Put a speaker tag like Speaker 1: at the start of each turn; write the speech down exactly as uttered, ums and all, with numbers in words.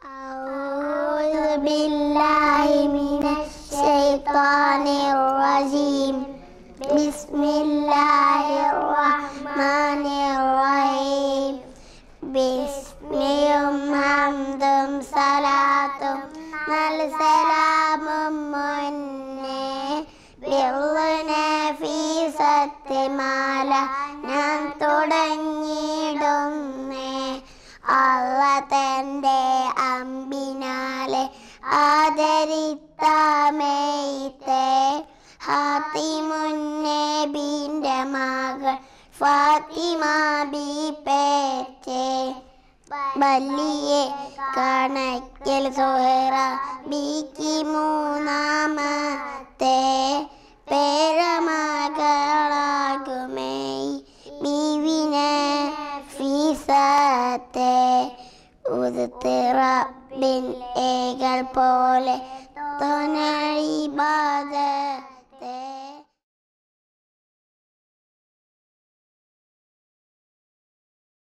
Speaker 1: أعوذ بالله من الشيطان الرجيم بسم الله الرحمن الرحيم بسمهم حمدും സലാത്തും നല്ല സലാമും മുന്നേ സത്യമാല ഞാൻ തുടങ്ങിയിടുന്നേ അള്ള തൻ്റെ അമ്പിനാലെ ആദരിത്താമേത്തെ ഹാത്തിമുന്നബിൻ്റെ മകൾ ഫാത്തിമ ബി പേറ്റേ ബല്ലിയെ കണക്കൽ സുഹറ ബിക്ക് മൂന്നാമത്തെ പേരമകളാകുമേ ബീവിനെ ഫീസത്തെ ഉദത്തിറബിൻ ഏകൾ പോലെ തൊനഴിബാദ